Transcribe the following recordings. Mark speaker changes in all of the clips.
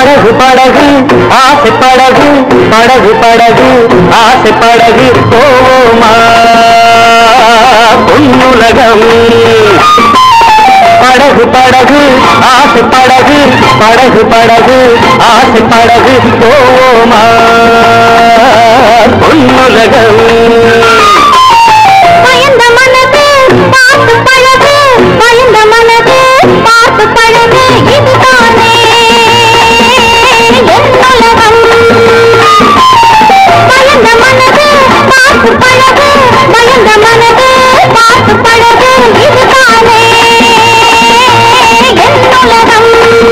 Speaker 1: படகு படகு ஆசை படகு படகு படகு ஆசை படகு போவோமா பொன்னுலகம் படகு படகு ஆசை படகு படகு படகு ஆசை படகு போவோமா பொன்னுலகம்
Speaker 2: பயந்த மனது பார்த்து பழகு பயந்த மனது பார்த்து பழகு இதுதானே என்னுலகம் பயந்த மனது பார்த்து பழகு பயந்த மனது பார்த்து பழகு இதுதானே என்னுலகம்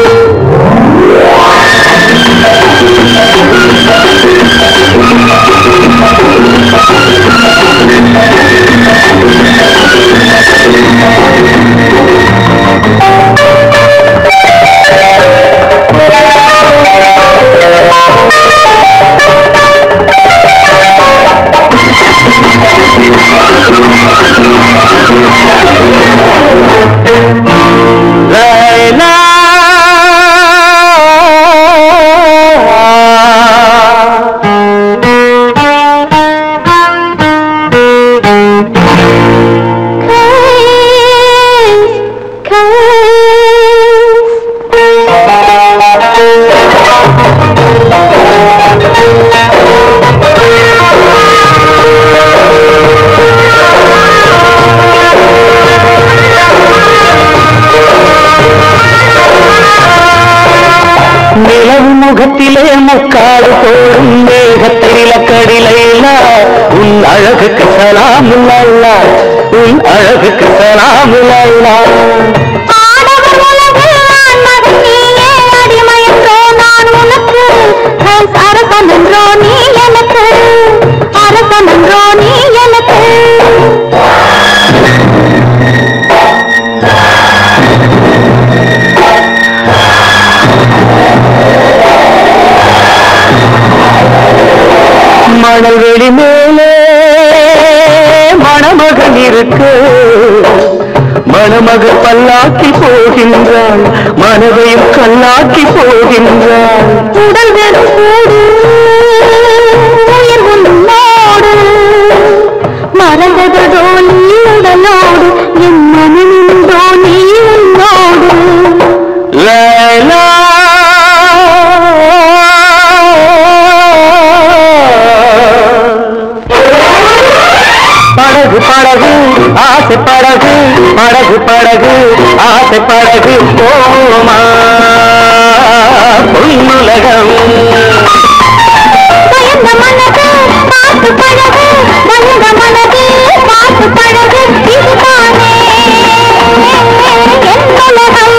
Speaker 1: முகத்திலே முக்காடு போடும் மேகத்தில கடிலையில உன் அழகுக்கு சலாமுல்லா உன் அழகுக்கு சலாமுல்லா
Speaker 2: அரசனன்றோ நீ எனக்கு அரசனன்றோ நீ எனக்கு
Speaker 1: மணல் வெளி மேலே மணமகன் இருக்கு மணமகள் பல்லாக்கி போகின்றாள் மனதையும் கல்லாக்கி போகின்றாள்
Speaker 2: உடல் வெறும் கூடு உயிர் உன்னோடு மறந்ததோ நீ உடலோடு என் மனமுண்டோ நீ உன்னோடு
Speaker 1: படகு படகு ஆசை படகு படகு படகு ஆசை படகு போமா பொன்னுலகம்
Speaker 2: பயந்த மனது பார்த்து பழகு பயந்த மனது பார்த்து பழகு இதுதானே என்னுலகம்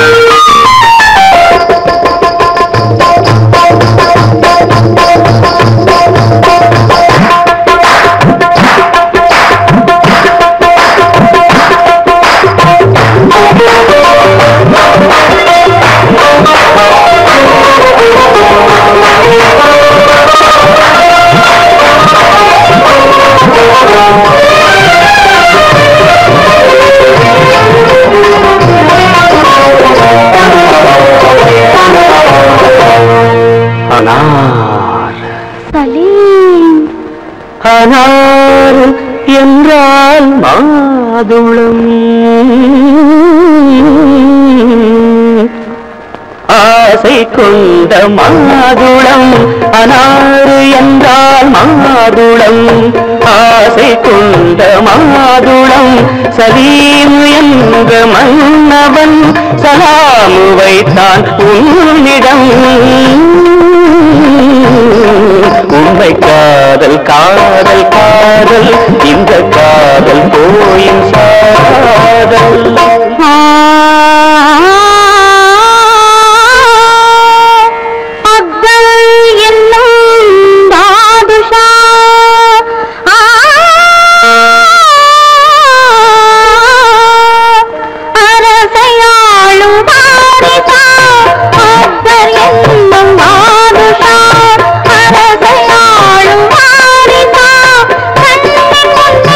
Speaker 1: அனார் என்றால் மாதுளம் ஆசை கொண்ட மாதுளம் அனார் என்றால் மாதுளம் ஆசை கொண்ட மாதுளம் சலீம் என்ற மன்னவன் சலாமு வைத்தான் உன்னிடம் உண்மை காதல் காதல் காதல் இந்த காதல் போயின் சாதல்
Speaker 2: அரசையாளும்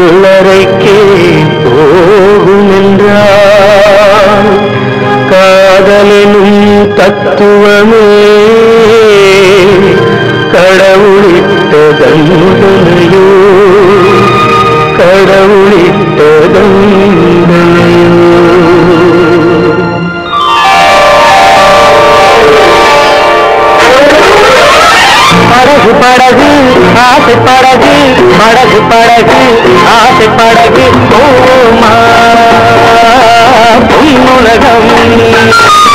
Speaker 1: கல்லறைக்கே போகும் என்றால் காதலினும் தத்துவமே கடவுளிட்ட தண்டனையோ கடவுளிட்ட தண்டனையோ. படகு படகு ஆசை படகு படகு படகு ஆசை படகு போமா பொன்னுலகம்